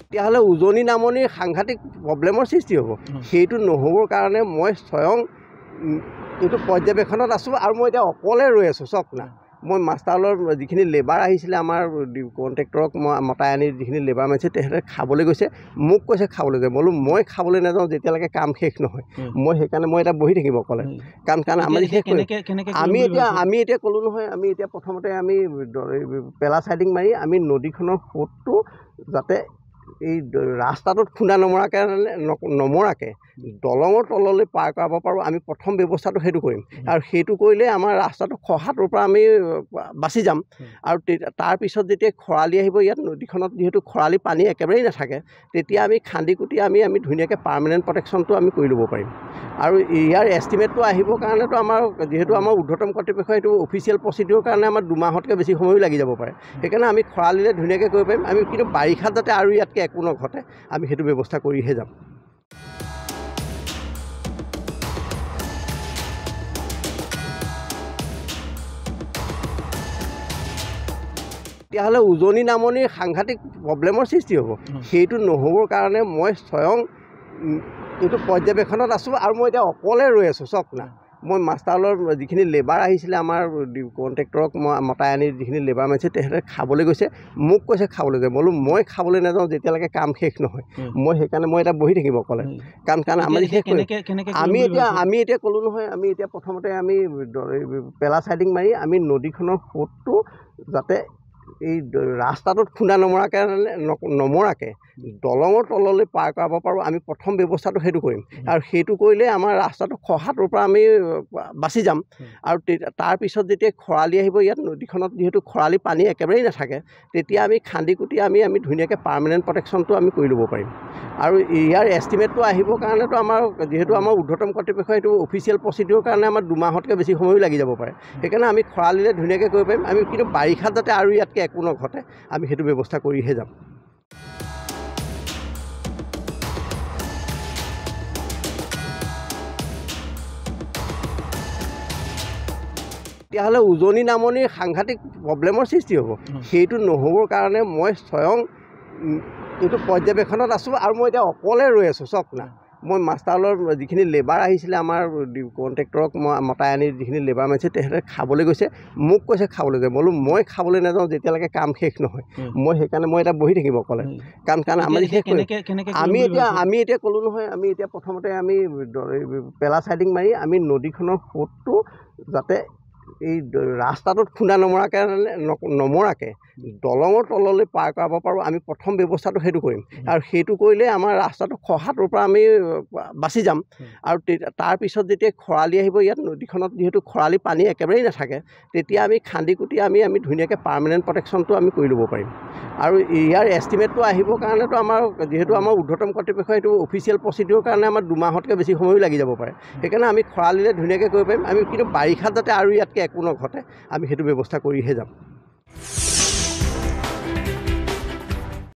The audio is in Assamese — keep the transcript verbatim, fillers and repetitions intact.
তেতিয়াহ'লে উজনি নামনিৰ সাংঘাতিক প্ৰব্লেমৰ সৃষ্টি হ'ব। সেইটো নহ'বৰ কাৰণে মই স্বয়ং এইটো পৰ্যবেক্ষণত আছোঁ আৰু মই এতিয়া অকলে ৰৈ আছোঁ। চাওক না, মই মাষ্টাৰৰ যিখিনি লেবাৰ আহিছিলে আমাৰ কণ্ট্ৰেক্টৰক মই মতাই আনি যিখিনি লেবাৰ মাৰিছে তেখেতে খাবলৈ গৈছে, মোক কৈছে খাবলৈ যায়। মই বোলো মই খাবলৈ নাযাওঁ যেতিয়ালৈকে কাম শেষ নহয়। মই সেইকাৰণে মই এতিয়া বহি থাকিব অকলে, কাৰণ কাৰণ আমি শেষ আমি এতিয়া আমি এতিয়া ক'লোঁ নহয়, আমি এতিয়া প্ৰথমতে আমি পেলা চাইডিং মাৰি আমি নদীখনৰ সোঁতটো যাতে এই ৰাস্তাটোত খুন্দা নমৰাকৈ নমৰাকৈ দলঙৰ তললৈ পাৰ কৰাব পাৰোঁ, আমি প্ৰথম ব্যৱস্থাটো সেইটো কৰিম। আৰু সেইটো কৰিলে আমাৰ ৰাস্তাটো খহাটোৰ পৰা আমি বাচি যাম। আৰু তাৰপিছত যেতিয়া খৰালি আহিব, ইয়াত নদীখনত যিহেতু খৰালি পানী একেবাৰেই নাথাকে, তেতিয়া আমি খান্দি কুটি আমি আমি ধুনীয়াকৈ পাৰ্মানেণ্ট প্ৰটেকশ্যনটো আমি কৰি ল'ব পাৰিম। আৰু ইয়াৰ এষ্টিমেটটো আহিবৰ কাৰণেতো আমাৰ যিহেতু আমাৰ ঊৰ্ধ্বতম কৰ্তৃপক্ষ এইটো অফিচিয়েল প্ৰচিডিউৰ কাৰণে আমাৰ দুমাহতকৈ বেছি সময়ো লাগি যাব পাৰে। সেইকাৰণে আমি খৰালিলে ধুনীয়াকৈ কৰিব পাৰিম। আমি কিন্তু বাৰিষাত যাতে আৰু ইয়াতকৈ একো নঘটে আমি সেইটো ব্যৱস্থা কৰিহে যাম। তেতিয়াহ'লে উজনি নামনিৰ সাংঘাতিক প্ৰব্লেমৰ সৃষ্টি হ'ব। সেইটো নহ'বৰ কাৰণে মই স্বয়ং এইটো পৰ্যবেক্ষণত আছোঁ আৰু মই এতিয়া অকলে ৰৈ আছোঁ। চাওক না, মই মাষ্টাৰৰ যিখিনি লেবাৰ আহিছিলে আমাৰ কণ্ট্ৰেক্টৰক মই মতাই আনি যিখিনি লেবাৰ মাৰিছে তেখেতে খাবলৈ গৈছে, মোক কৈছে খাবলৈ যায়। মই বোলো মই খাবলৈ নাযাওঁ যেতিয়ালৈকে কাম শেষ নহয়। মই সেইকাৰণে মই এতিয়া বহি থাকিব অকলে, কাৰণ কাৰণ আমি শেষ আমি এতিয়া আমি এতিয়া ক'লোঁ নহয়, আমি এতিয়া প্ৰথমতে আমি পেলা চাইডিং মাৰি আমি নদীখনৰ সোঁতটো যাতে এই ৰাস্তাটোত খুন্দা নমৰাকৈ নমৰাকৈ দলঙৰ তললৈ পাৰ কৰাব পাৰোঁ, আমি প্ৰথম ব্যৱস্থাটো সেইটো কৰিম। আৰু সেইটো কৰিলে আমাৰ ৰাস্তাটো খহাটোৰ পৰা আমি বাচি যাম। আৰু তাৰপিছত যেতিয়া খৰালি আহিব, ইয়াত নদীখনত যিহেতু খৰালি পানী একেবাৰেই নাথাকে, তেতিয়া আমি খান্দি কুটি আমি আমি ধুনীয়াকৈ পাৰ্মানেণ্ট প্ৰটেকশ্যনটো আমি কৰি ল'ব পাৰিম। আৰু ইয়াৰ এষ্টিমেটটো আহিবৰ কাৰণেতো আমাৰ যিহেতু আমাৰ ঊৰ্ধ্বতম কৰ্তৃপক্ষ এইটো অফিচিয়েল প্ৰচিডিউৰ কাৰণে আমাৰ দুমাহতকৈ বেছি সময়ো লাগি যাব পাৰে। সেইকাৰণে আমি খৰালিলে ধুনীয়াকৈ কৰিব পাৰিম। আমি কিন্তু বাৰিষাত যাতে আৰু ইয়াতকৈ একো নঘটে আমি সেইটো ব্যৱস্থা কৰিহে যাম। তেতিয়াহ'লে উজনি নামনিৰ সাংঘাতিক প্ৰব্লেমৰ সৃষ্টি হ'ব। সেইটো নহ'বৰ কাৰণে মই স্বয়ং এইটো পৰ্যবেক্ষণত আছোঁ আৰু মই এতিয়া অকলে ৰৈ আছোঁ। চাওক না, মই মাষ্টাৰৰ যিখিনি লেবাৰ আহিছিলে আমাৰ কণ্ট্ৰেক্টৰক মই মতাই আনি যিখিনি লেবাৰ মাৰিছে তেখেতে খাবলৈ গৈছে, মোক কৈছে খাবলৈ যায়। মই বোলো মই খাবলৈ নাযাওঁ যেতিয়ালৈকে কাম শেষ নহয়। মই সেইকাৰণে মই এতিয়া বহি থাকিব অকলে, কাৰণ কাৰণ আমি শেষ আমি এতিয়া আমি এতিয়া ক'লোঁ নহয়, আমি এতিয়া প্ৰথমতে আমি পেলা চাইডিং মাৰি আমি নদীখনৰ সোঁতটো যাতে এই ৰাস্তাটোত খুন্দা নমৰাকৈ নমৰাকৈ দলঙৰ তললৈ পাৰ কৰাব পাৰোঁ, আমি প্ৰথম ব্যৱস্থাটো সেইটো কৰিম। আৰু সেইটো কৰিলে আমাৰ ৰাস্তাটো খহাটোৰ পৰা আমি বাচি যাম। আৰু তাৰপিছত যেতিয়া খৰালি আহিব, ইয়াত নদীখনত যিহেতু খৰালি পানী একেবাৰেই নাথাকে, তেতিয়া আমি খান্দি কুটি আমি আমি ধুনীয়াকৈ পাৰ্মানেণ্ট প্ৰটেকশ্যনটো আমি কৰি ল'ব পাৰিম। আৰু ইয়াৰ এষ্টিমেটটো আহিবৰ কাৰণেতো আমাৰ যিহেতু আমাৰ ঊৰ্ধ্বতম কৰ্তৃপক্ষ এইটো অফিচিয়েল প্ৰচিডিউৰ কাৰণে আমাৰ দুমাহতকৈ বেছি সময়ো লাগি যাব পাৰে। সেইকাৰণে আমি খৰালিলে ধুনীয়াকৈ কৰিব পাৰিম। আমি কিন্তু বাৰিষাত যাতে আৰু ইয়াতকৈ একো নঘটে আমি সেইটো ব্যৱস্থা কৰিহে যাম।